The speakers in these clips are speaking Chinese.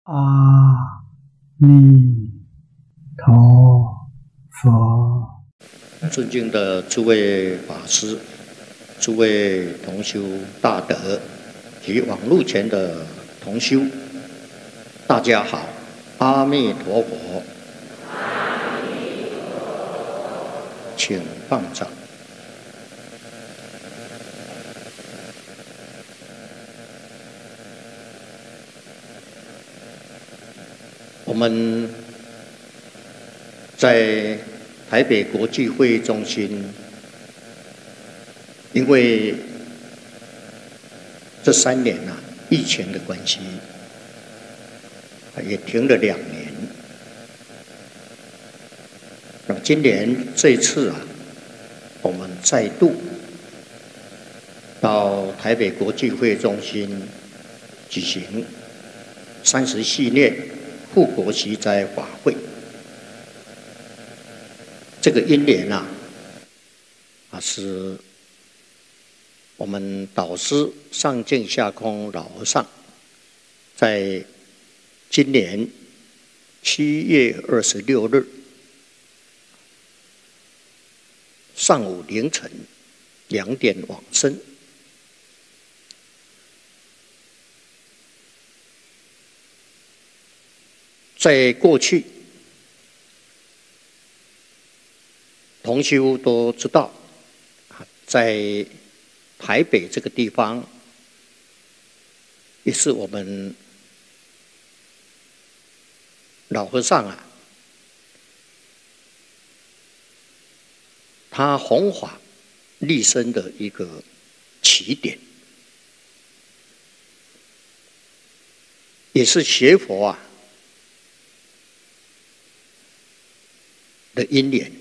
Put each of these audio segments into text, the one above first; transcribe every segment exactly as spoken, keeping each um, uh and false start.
阿弥陀佛。 尊敬的诸位法师、诸位同修大德及网络前的同修，大家好，阿弥陀佛。请放掌。我们在台北国际会议中心，因为这三年啊疫情的关系，也停了两年。那么今年这一次啊，我们再度到台北国际会议中心举行三十系列护国息灾法会。这个因缘啊，啊是我们导师上净下空老和尚在今年七月二十六日上午凌晨两点往生。在过去，同修都知道，在台北这个地方，也是我们老和尚啊，他弘法立身的一个起点，也是学佛啊的因缘，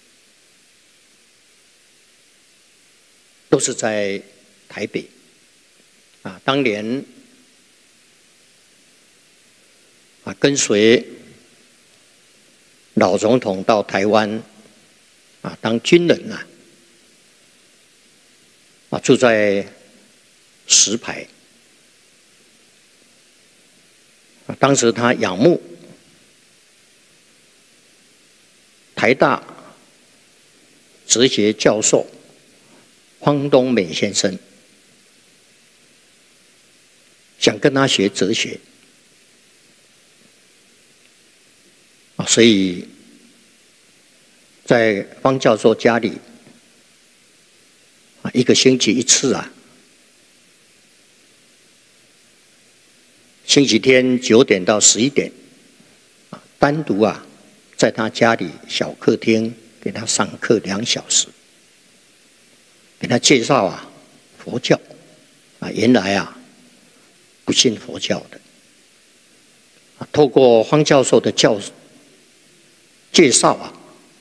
都是在台北啊。当年啊，跟随老总统到台湾啊当军人啊，啊住在石牌啊。当时他仰慕台大哲学教授方东美先生，想跟他学哲学啊，所以在方教授家里啊，一个星期一次啊，星期天九点到十一点啊，单独啊。在他家里小客厅给他上课两小时，给他介绍啊佛教啊，原来啊不信佛教的啊，透过方教授的教介绍啊，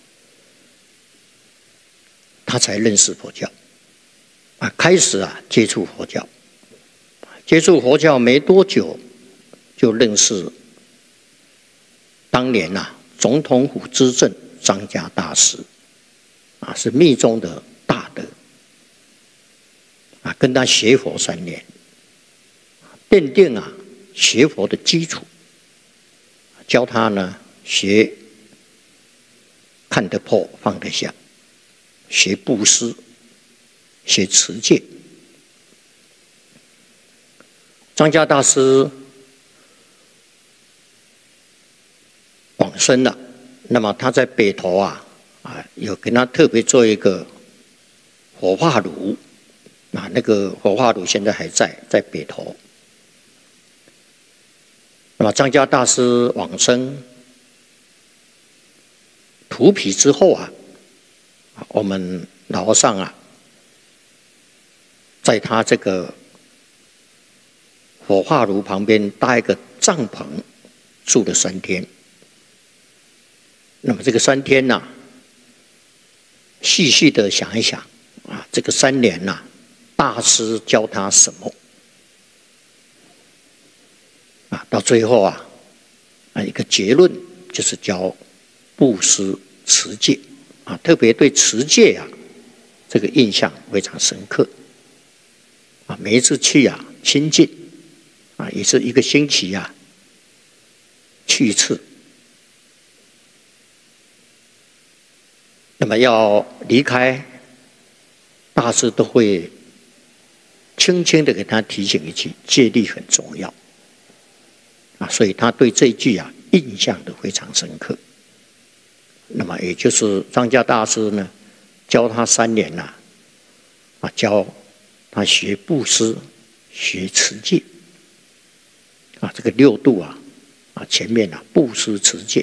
他才认识佛教啊，开始啊接触佛教，接触佛教没多久就认识当年啊。总统府资政张家大师啊，是密宗的大德啊，跟他学佛三年，奠定啊学佛的基础，教他呢学看得破放得下，学布施，学持戒。张家大师往生了，那么他在北投啊啊，有跟他特别做一个火化炉啊，那个火化炉现在还在，在北投。那么张家大师往生土圮之后啊，我们老和尚啊，在他这个火化炉旁边搭一个帐篷，住了三天。那么这个三天呐、啊，细细的想一想啊，这个三年呐、啊，大师教他什么啊？到最后啊，啊一个结论就是教布施持戒啊，特别对持戒啊这个印象非常深刻啊。每一次去啊亲近啊，也是一个星期啊去一次。那么要离开，大师都会轻轻的给他提醒一句：戒律很重要啊，所以他对这一句啊印象都非常深刻。那么也就是张家大师呢，教他三年呐、啊，啊，教他学布施、学持戒啊，这个六度啊，啊前面啊布施持戒。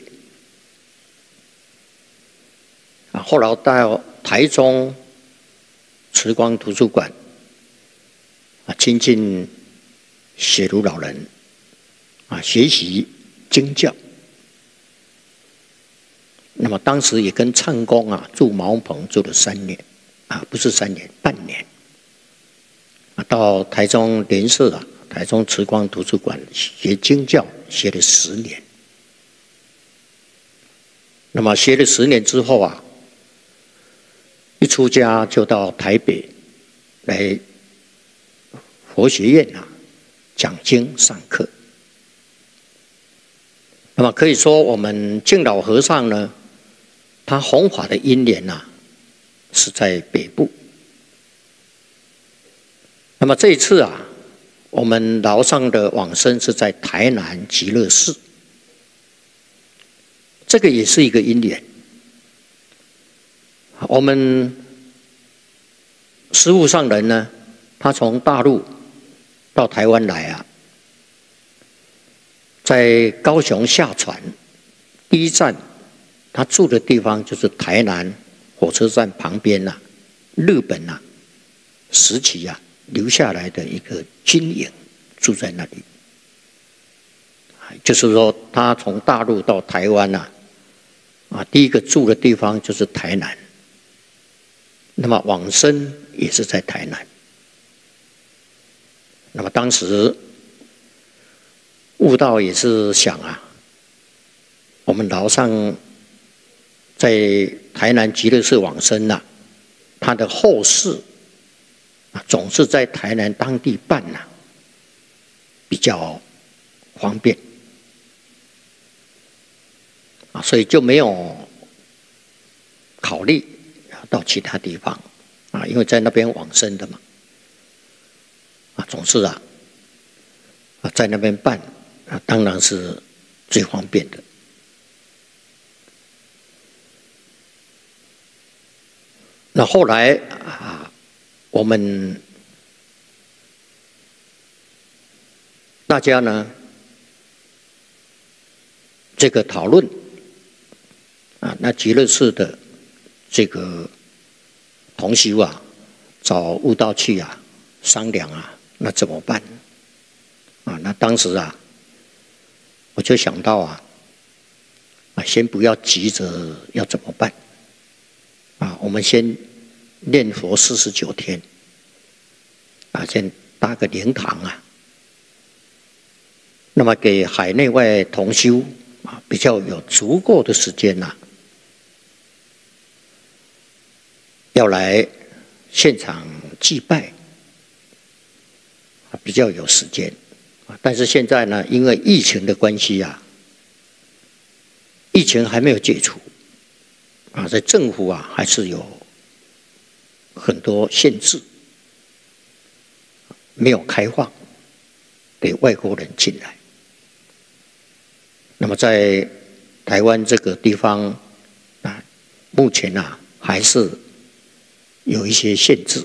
啊，后来到台中慈光图书馆啊，亲近雪庐老人啊，学习经教。那么当时也跟唱公啊住茅棚住了三年啊，不是三年，半年啊，到台中联社啊，台中慈光图书馆学经教，学了十年。那么学了十年之后啊，一出家就到台北来佛学院啊讲经上课。那么可以说，我们净老和尚呢，他弘法的因缘呐、啊，是在北部。那么这一次啊，我们老和尚的往生是在台南极乐寺，这个也是一个因缘。我们师父上人呢，他从大陆到台湾来啊，在高雄下船，第一站他住的地方就是台南火车站旁边呐、啊，日本呐、啊、时期啊留下来的一个军营，住在那里。就是说，他从大陆到台湾呐、啊，啊，第一个住的地方就是台南。那么往生也是在台南。那么当时悟道也是想啊，我们老和尚在台南极乐寺往生呐、啊，他的后事啊总是在台南当地办呐、啊，比较方便啊，所以就没有考虑到其他地方啊，因为在那边往生的嘛，啊，总是啊，啊在那边办啊，当然是最方便的。那后来啊，我们大家呢，这个讨论啊，那极乐寺的这个同修啊，找悟道去啊商量啊，那怎么办啊？那当时啊，我就想到啊，啊，先不要急着要怎么办啊，我们先念佛四十九天啊，先搭个灵堂啊，那么给海内外同修啊比较有足够的时间呐、啊。要来现场祭拜比较有时间，但是现在呢，因为疫情的关系啊，疫情还没有解除啊，在政府啊还是有很多限制，没有开放给外国人进来。那么在台湾这个地方啊，目前啊还是有一些限制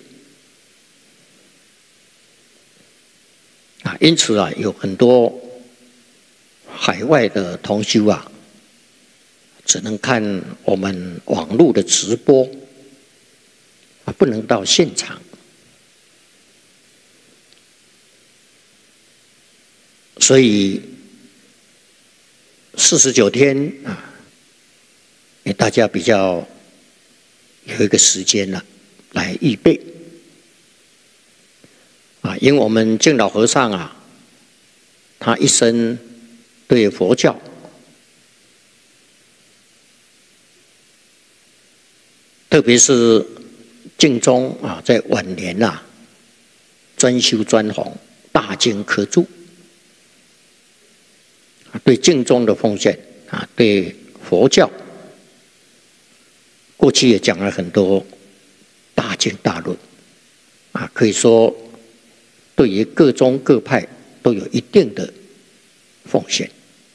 啊，因此啊，有很多海外的同修啊，只能看我们网络的直播啊，不能到现场。所以四十九天啊，给大家比较有一个时间了、啊。来预备啊，因为我们净老和尚啊，他一生对佛教特别是净宗啊，在晚年啊，专修专弘，大经科注， 对净宗的奉献啊，对佛教，过去也讲了很多大经大论啊，可以说对于各宗各派都有一定的奉献。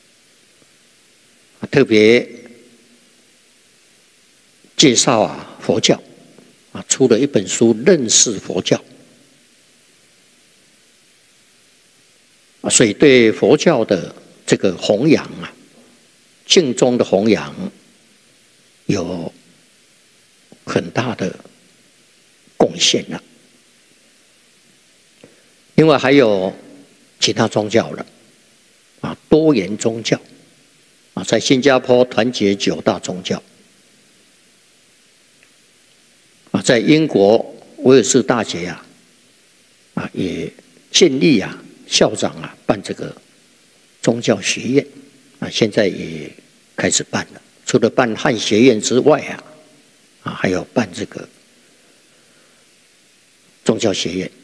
特别介绍啊佛教啊，出了一本书《认识佛教》啊，所以对佛教的这个弘扬啊，净宗的弘扬有很大的贡献了。另外还有其他宗教了啊，多元宗教啊，在新加坡团结九大宗教啊，在英国威尔士大学啊啊也建立啊校长啊办这个宗教学院啊，现在也开始办了。除了办汉学院之外啊啊还有办这个宗教学院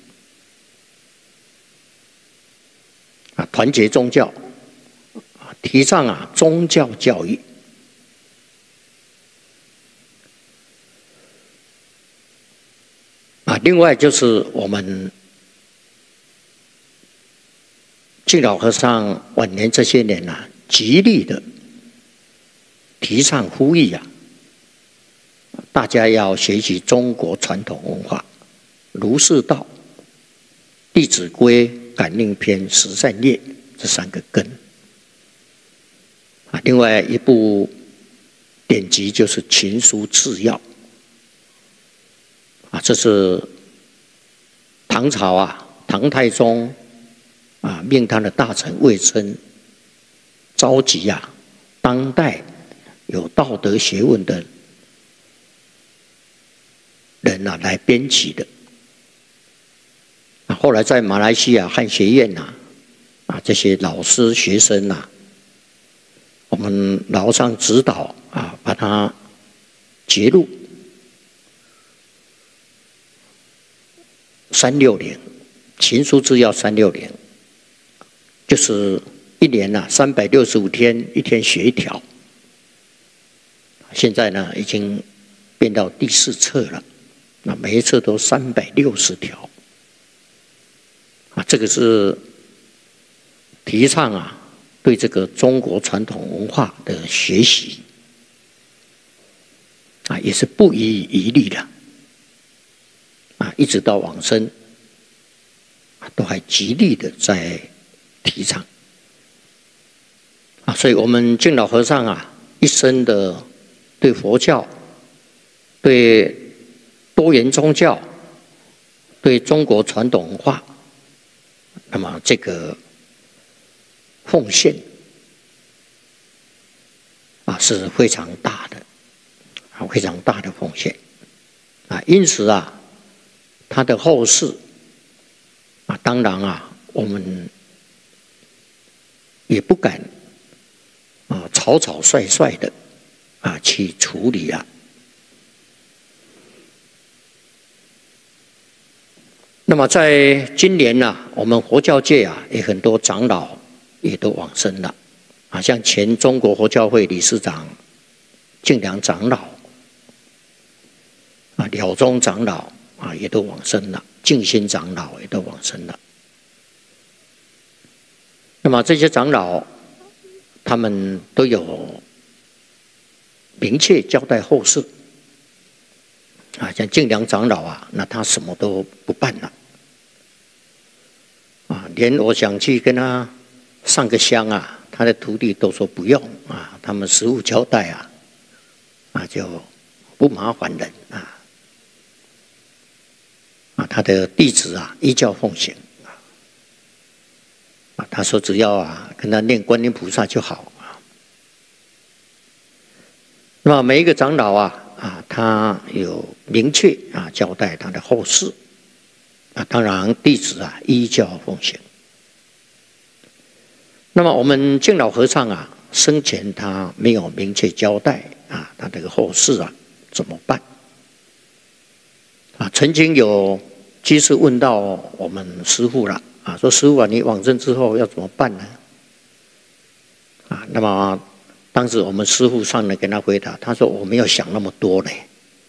啊，团结宗教。提倡啊宗教教育啊，另外就是我们敬老和尚晚年这些年啊，极力的提倡呼吁啊，大家要学习中国传统文化，儒释道、弟子规、感应篇、十善业这三个根。啊，另外一部典籍就是《秦书治要》啊，这是唐朝啊，唐太宗啊命他的大臣魏征召集啊当代有道德学问的人啊来编辑的。啊，后来在马来西亚汉学院呐啊这些老师学生呐、啊。我们老和尚指导啊，把它节录三六零，秦书治要三六零，就是一年呐三百六十五天，一天学一条。现在呢已经变到第四册了，那每一册都三百六十条啊，这个是提倡啊。对这个中国传统文化的学习啊，也是不遗余力的啊，一直到往生啊，都还极力的在提倡啊，所以我们敬老和尚啊，一生的对佛教、对多元宗教、对中国传统文化，那么这个。奉献啊是非常大的，啊非常大的奉献啊，因此啊，他的后世啊，当然啊，我们也不敢啊草草率率的啊去处理啊。那么在今年呢、啊，我们佛教界啊，也很多长老。也都往生了，啊，像前中国佛教会理事长净良长老，啊，了宗长老啊，也都往生了，净心长老也都往生了。那么这些长老，他们都有明确交代后事，啊，像净良长老啊，那他什么都不办了，啊，连我想去跟他。上个香啊，他的徒弟都说不用啊，他们实务交代啊，啊就不麻烦人啊，啊他的弟子啊依教奉行啊，啊他说只要啊跟他念观音菩萨就好啊。那么每一个长老啊啊他有明确啊交代他的后事啊，当然弟子啊依教奉行。那么我们敬老和尚啊，生前他没有明确交代啊，他这个后事啊怎么办？啊，曾经有居士问到我们师父了啊，说师父啊，你往生之后要怎么办呢？ 啊，那么当时我们师父上人跟他回答，他说我没有想那么多嘞。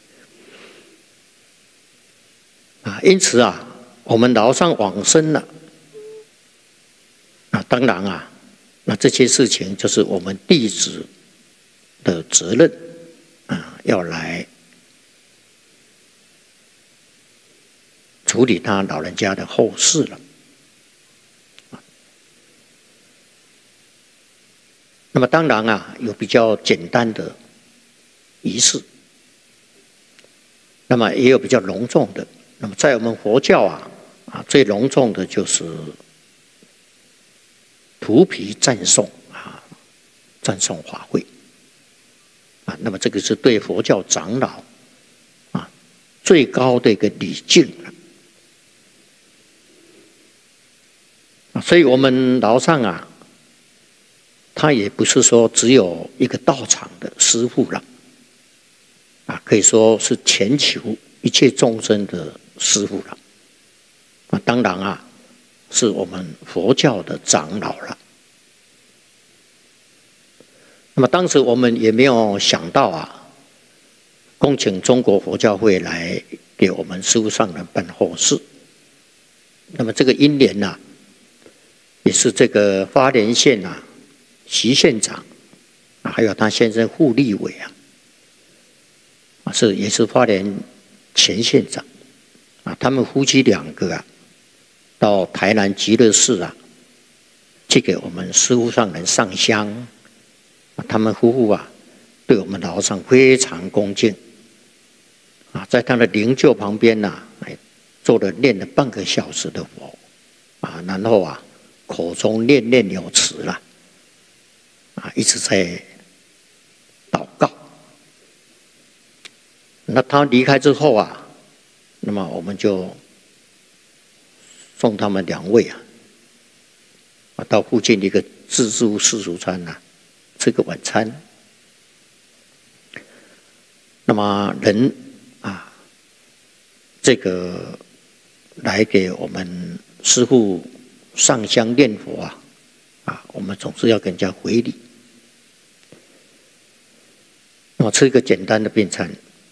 啊，因此啊，我们老上往生了，啊，当然啊，那这些事情就是我们弟子的责任啊，要来处理他老人家的后事了。那么当然啊，有比较简单的仪式，那么也有比较隆重的。那么在我们佛教啊，啊最隆重的就是荼毗赞颂啊，赞颂法会啊。那么这个是对佛教长老啊最高的一个礼敬了啊。所以我们老上啊，他也不是说只有一个道场的师父了，啊，可以说是全球一切众生的师父了，啊，当然啊，是我们佛教的长老了。那么当时我们也没有想到啊，恭请中国佛教会来给我们师父上人办后事。那么这个因缘呐、啊，也是这个花莲县呐、啊。徐县长啊，还有他先生傅立伟啊，啊是也是花莲前县长啊，他们夫妻两个啊，到台南极乐寺啊，去给我们师父上人上香啊，他们夫妇啊，对我们老上非常恭敬啊，在他的灵柩旁边呐、啊，哎，坐了念了半个小时的佛啊，然后啊，口中念念有词了。啊，一直在祷告。那他离开之后啊，那么我们就送他们两位啊，啊到附近的一个自助私塾餐呐、啊，吃个晚餐。那么人啊，这个来给我们师父上香念佛啊，啊，我们总是要跟人家回礼。我吃一个简单的便餐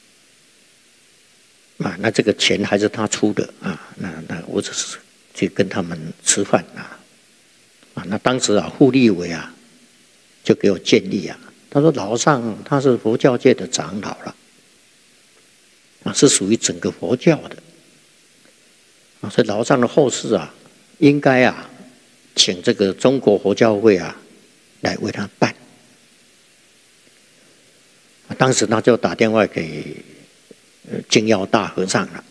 啊，那这个钱还是他出的啊，那那我只是去跟他们吃饭啊，啊，那当时啊，傅立伟啊，就给我建议啊，他说老上他是佛教界的长老了，啊，是属于整个佛教的，啊，所以老上的后事啊，应该啊，请这个中国佛教会啊，来为他办。当时他就打电话给净耀大和尚了。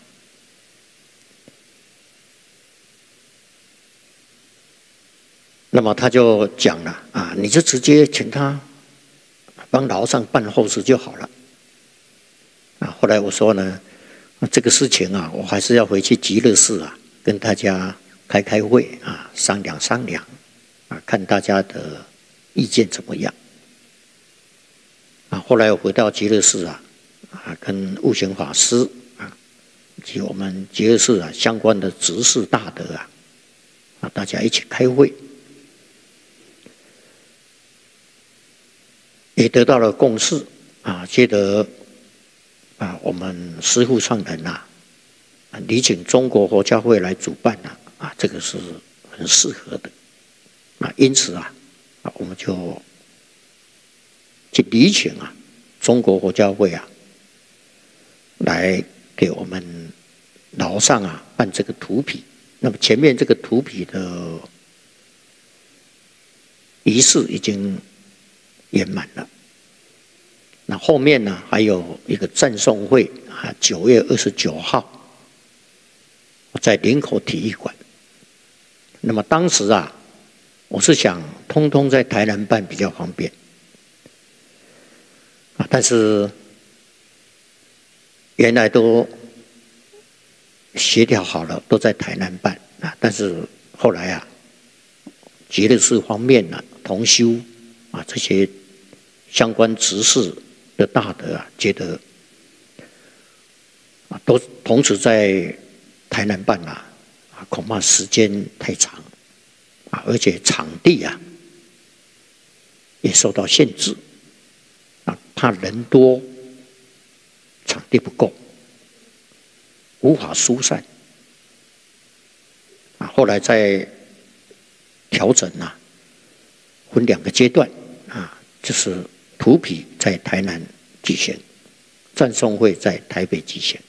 那么他就讲了啊，你就直接请他帮老上办后事就好了。啊，后来我说呢，这个事情啊，我还是要回去极乐寺啊，跟大家开开会啊，商量商量啊，看大家的意见怎么样。啊，后来我回到极乐寺啊，啊，跟悟行法师啊，以及我们极乐寺啊相关的执事大德啊，啊，大家一起开会，也得到了共识啊，觉得啊，我们师父上人呐，啊，礼请中国佛教会来主办呐，啊，这个是很适合的，啊，因此啊，啊，我们就去礼请啊，中国佛教会啊，来给我们老上啊办这个荼毗。那么前面这个荼毗的仪式已经圆满了。那后面呢，还有一个赞颂会啊，九月二十九号在林口体育馆。那么当时啊，我是想通通在台南办比较方便。但是原来都协调好了，都在台南办啊。但是后来啊，极乐寺方面呢、啊，同修啊这些相关执事的大德啊，觉得啊都同时在台南办啊，啊恐怕时间太长啊，而且场地啊也受到限制，啊，怕人多，场地不够，无法疏散，啊，后来在调整啊，分两个阶段啊，就是土圮在台南举行，赞颂会在台北举行。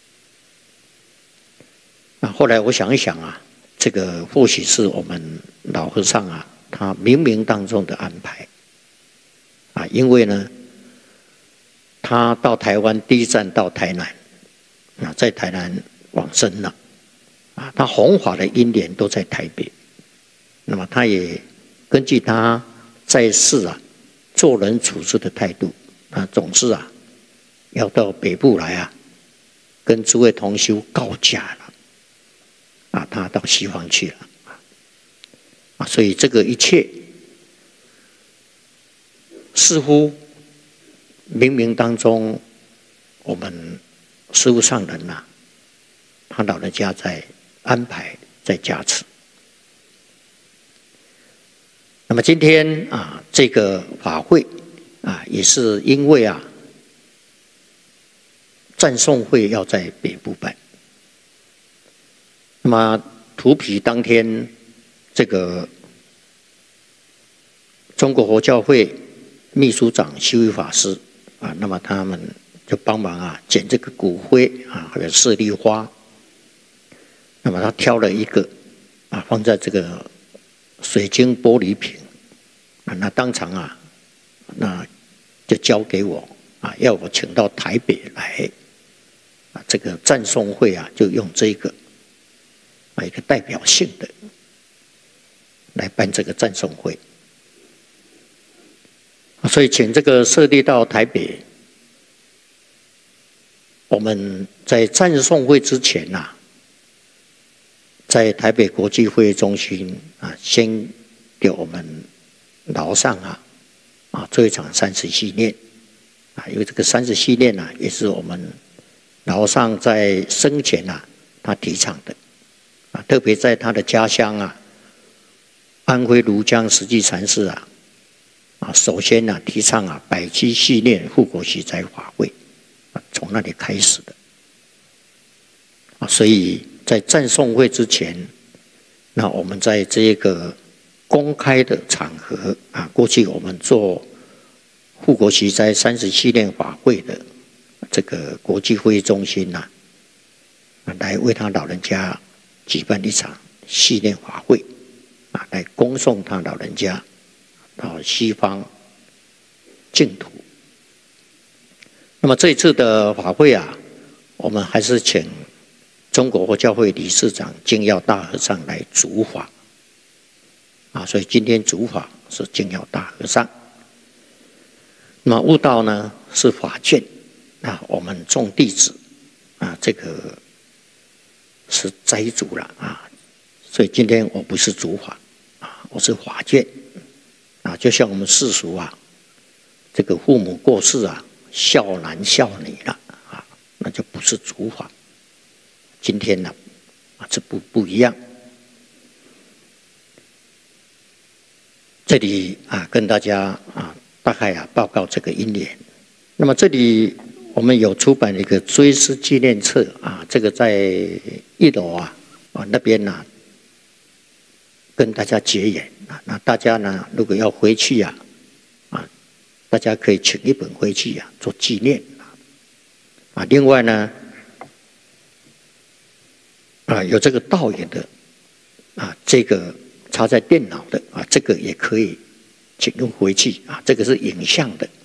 那后来我想一想啊，这个或许是我们老和尚啊，他冥冥当中的安排啊，因为呢，他到台湾第一站到台南，啊，在台南往生了，啊，他弘法的因缘都在台北，那么他也根据他在世啊做人处事的态度，啊，总是啊要到北部来啊，跟诸位同修告假了。啊，他到西方去了，啊，所以这个一切似乎冥冥当中，我们师父上人呐、啊，他老人家在安排，在加持。那么今天啊，这个法会啊，也是因为啊，赞颂会要在北部办。那么土圮当天，这个中国佛教会秘书长修一法师啊，那么他们就帮忙啊捡这个骨灰啊，还有舍利花。那么他挑了一个啊，放在这个水晶玻璃瓶啊，那当场啊，那就交给我啊，要我请到台北来啊，这个赞颂会啊，就用这个。啊，一个代表性的来办这个赞颂会，所以请这个舍利到台北。我们在赞颂会之前呐、啊，在台北国际会议中心啊，先给我们老上啊啊做一场三十系念啊，因为这个三十系念呐、啊，也是我们老上在生前呐、啊，他提倡的。啊，特别在他的家乡啊，安徽庐江实际禅师啊，啊，首先呢、啊、提倡啊百期系念护国息灾法会，啊，从那里开始的。啊，所以在赞颂会之前，那我们在这个公开的场合啊，过去我们做护国息灾三十系念法会的这个国际会议中心呐、啊，来为他老人家。举办一场系念法会，啊，来恭送他老人家到西方净土。那么这一次的法会啊，我们还是请中国佛教会理事长净耀大和尚来主法，啊，所以今天主法是净耀大和尚。那么悟道呢是法卷，啊，我们众弟子啊，这个。是斋主了啊，所以今天我不是主法啊，我是法卷啊，就像我们世俗啊，这个父母过世啊，孝男孝女了啊，那就不是主法。今天呢啊，这不不一样。这里啊，跟大家啊，大概啊报告这个因缘。那么这里。我们有出版一个追思纪念册啊，这个在一楼啊啊那边呢、啊，跟大家结缘啊。那大家呢，如果要回去呀、啊，啊，大家可以请一本回去呀、啊，做纪念啊。另外呢，啊有这个导演的啊，这个插在电脑的啊，这个也可以请用回去啊。这个是影像的。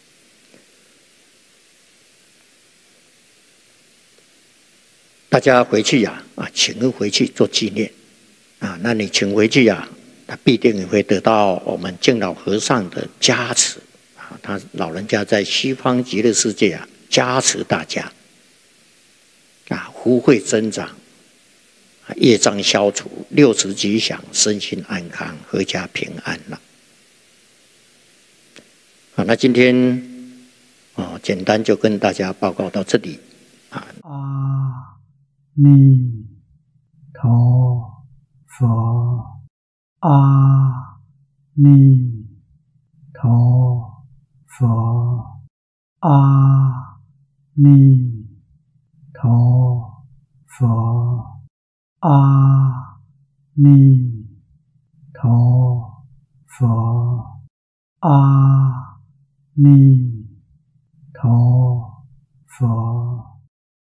大家回去呀、啊，啊，请回去做纪念，啊，那你请回去呀、啊，他必定会得到我们净老和尚的加持，啊，他老人家在西方极乐世界啊，加持大家，啊，福慧增长，业障消除，六慈吉祥，身心安康，阖家平安了。好，那今天哦，简单就跟大家报告到这里，啊。 阿弥陀佛，阿弥陀 Phật. A Ni Tho Phật. A Ni Tho Phật. A Ni Tho